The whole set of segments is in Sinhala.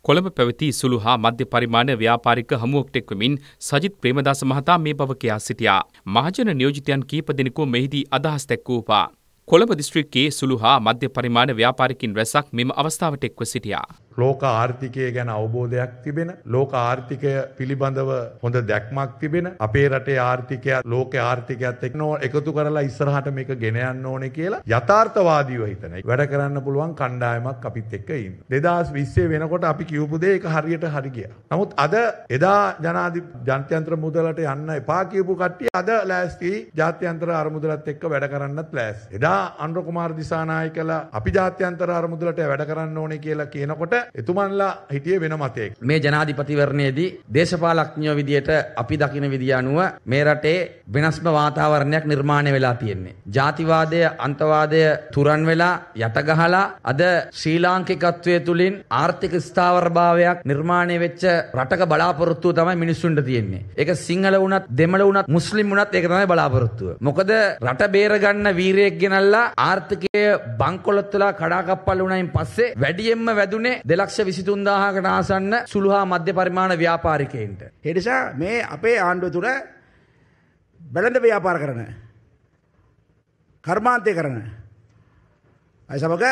කොළඹ පැවති සුළු හා මධ්‍ය පරිමාණ ව්‍යාපාරික හමුවකට එක්වමින් සජිත් ප්‍රේමදාස මහතා මේ බව කියා සිටියා. මහජන නියෝජිතයන් කීප දෙනෙකු මෙහිදී අදහස් දැක්වූවා. කොළඹ දිස්ත්‍රික්කයේ සුළු හා මධ්‍ය පරිමාණ ව්‍යාපාරිකින් රැසක් මෙම අවස්ථාවට එක්ව සිටියා. ලෝක ආර්ථිකය ගැන අවබෝධයක් තිබෙන, ලෝක ආර්ථිකය පිළිබඳව හොඳ දැක්මක් තිබෙන, අපේ රටේ ආර්ථිකය ලෝක ආර්ථිකයත් එක්ක එකතු කරලා ඉස්සරහට මේක ගෙන යන්න ඕනේ කියලා යථාර්ථවාදීව හිතන. වැඩ කරන්න පුළුවන් කණ්ඩායමක් අපිත් එක්ක ඉන්න. 2020 වෙනකොට අපි කියපු දේ ඒක හරියට හරි ගියා. නමුත් අද එදා ජාත්‍යන්තර මුදලට යන්න එපා කියපු කට්ටිය අද ලෑස්ති ජාත්‍යන්තර අරමුදලත් එක්ක වැඩ කරන්නත් ලෑස්ති. එදා අනුර කුමාර දිසානායකලා අපි ජාත්‍යන්තර අරමුදලට වැඩ කරන්න ඕනේ කියලා කියනකොට එතුමන්ලා හිටියේ වෙන මතයක. මේ ජනාධිපතිවරණයේදී දේශපාලඥයෝ විදියට අපි දකින විදිය අනුව මේ රටේ වෙනස්ම වාතාවරණයක් නිර්මාණය වෙලා තියෙන්නේ. ජාතිවාදය, අන්තවාදය තුරන් වෙලා යට ගහලා අද ශ්‍රී ලාංකිකත්වයේ තුලින් ආර්ථික ස්ථාවරභාවයක් නිර්මාණය වෙච්ච රටක බලාපොරොත්තුව තමයි මිනිස්සුන්ට තියෙන්නේ. ඒක සිංහල වුණත්, දෙමළ වුණත්, මුස්ලිම් වුණත් ඒක තමයි බලාපොරොත්තුව. මොකද රට බේර ගන්න වීරයෙක් ගෙනල්ලා ආර්ථිකය බංකොලොත් වෙලා කඩාකප්පල් වුණයින් පස්සේ වැඩියෙන්ම වැදුනේ 2,23,000කට ආසන්න සුළු හා මධ්‍ය පරිමාණ ව්‍යාපාරිකයින්ට. ඒ නිසා මේ අපේ ආණ්ඩුව තුල බැලඳ ව්‍යාපාර කරන, කර්මාන්තය කරන අය සමග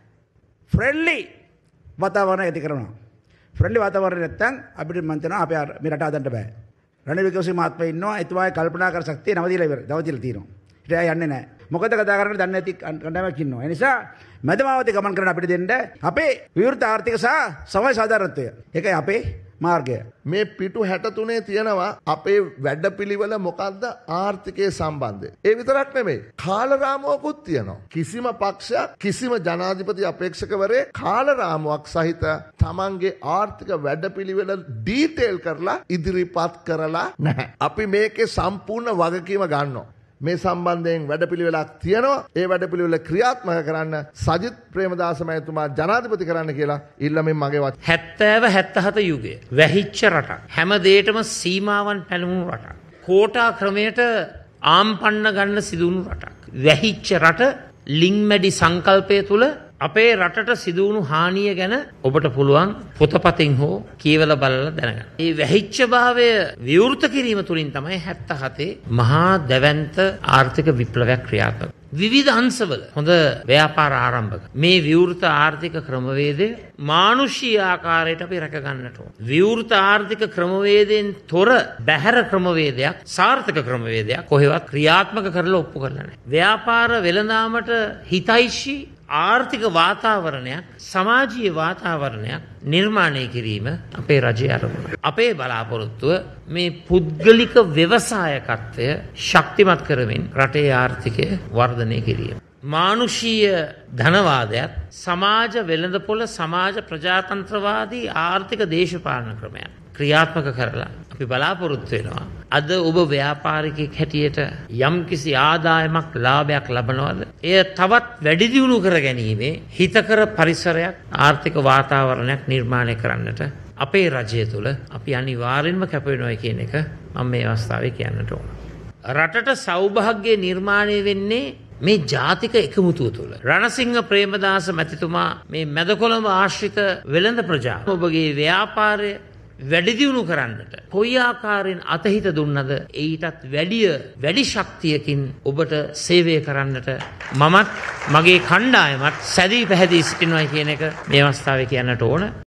ෆ්‍රෙන්ඩ්ලි වාතාවරණයක් ඇති කරනවා. ෆ්‍රෙන්ඩ්ලි වාතාවරණයක් නැත්නම් අපිට මන් තනවා අපේ මේ රට හදන්න බෑ. රනිල් වික්‍රමසිංහ මහත්මයා ඉන්නවා, එතුමාගේ කල්පනා කර ශක්තිය නවතිලා තියෙනවා. ඊට යන්නේ නැහැ. මොකද කතා කරන්නේ දන්නේ නැති කණ්ඩායමක් ඉන්නවා. ඒ නිසා මැදමාවතේ ගමන් කරන අපිට දෙන්න අපේ විවෘත ආර්ථික සහ සමය සාධාරණත්වය. ඒකයි අපේ මාර්ගය. මේ පිටු 63 තියෙනවා අපේ වැඩපිළිවෙල මොකද්ද ආර්ථිකයේ සම්බන්ධය. ඒ විතරක් නෙමෙයි. කාලරාමුවකුත් තියෙනවා. කිසිම පක්ෂයක්, කිසිම ජනාධිපති අපේක්ෂකවරේ කාලරාමුවක් සහිත තමන්ගේ ආර්ථික වැඩපිළිවෙල ඩීටේල් කරලා ඉදිරිපත් කරලා නැහැ. අපි මේකේ සම්පූර්ණ වගකීම ගන්නවා. මේ සම්බන්ධයෙන් වැඩපිළිවෙලක් තියෙනවා. ඒ වැඩපිළිවෙල ක්‍රියාත්මක කරන්න සජිත් ප්‍රේමදාස මහතුමා ජනාධිපති කරන්න කියලා ඉල්ලමින් මගේ වචන. 70 77 යුගයේ වැහිච්ච රටක්. හැම දෙයකම සීමාවන් පැනවුණු රටක්. කෝටා ක්‍රමයට ආම්පන්න ගන්න සිදුවුණු රටක්. වැහිච්ච රට ලිංමැඩි සංකල්පය තුල අපේ රටට සිදුවුණු හානිය ගැන ඔබට පුළුවන් පොතපතින් හෝ කියවලා බලලා දැනගන්න. මේ වැහිච්ච භාවය විවෘත කිරීම තුලින් තමයි 77 මහා දැවැන්ත ආර්ථික විප්ලවයක් ක්‍රියාත්මක. විවිධ අංශවල හොඳ ව්‍යාපාර ආරම්භක. මේ විවෘත ආර්ථික ක්‍රමවේදය මානුෂීය ආකාරයට අපි රැක ගන්නට ඕන. විවෘත ආර්ථික ක්‍රමවේදයෙන් තොර බැහැර ක්‍රමවේදයක්, සාර්ථක ක්‍රමවේදයක් කොහෙවත් ක්‍රියාත්මක කරලා ඔප්පු කරලා නැහැ. ව්‍යාපාර වෙළඳාමට හිතයිෂී ආර්ථික වාතාවරණයක්, සමාජීය වාතාවරණයක් නිර්මාණය කිරීම අපේ රජයේ අරමුණ. අපේ බලාපොරොත්තුව මේ පුද්ගලික ව්‍යවසායකත්වය ශක්තිමත් කරමින් රටේ ආර්ථිකය වර්ධනය කිරීම. මානුෂීය ධනවාදයත් සමාජ වෙළඳපොළ, සමාජ ප්‍රජාතන්ත්‍රවාදී ආර්ථික දේශපාලන ක්‍රමයක් ක්‍රියාත්මක කරලා අපි බලාපොරොත්තු වෙනවා. අද ඔබ ව්‍යාපාරිකයෙක් හැටියට යම්කිසි ආදායමක්, ලාභයක් ලබනවද? එය තවත් වැඩි දියුණු කර ගැනීමේ හිතකර පරිසරයක්, ආර්ථික වාතාවරණයක් නිර්මාණය කරන්නට අපේ රජය තුළ අපි අනිවාර්යෙන්ම කැප වෙනවා කියන එක මම මේ අවස්ථාවේ කියන්නට ඕන. රටට සෞභාග්‍ය නිර්මාණය වෙන්නේ මේ ජාතික එකමුතුව තුළ. රණසිංහ ප්‍රේමදාස මැතිතුමා මේ මැදකොළඹ ආශ්‍රිත වෙළඳ ප්‍රජාව ඔබගේ ව්‍යාපාරය වැඩි දියුණු කරන්නට කොයි ආකාරයෙන් අතහිත දුන්නද ඊටත් වැඩි ශක්තියකින් ඔබට සේවය කරන්නට මමත් මගේ කණ්ඩායමත් සැදී පැහැදී සිටිනවා කියන එක මේ අවස්ථාවේ කියන්නට ඕන.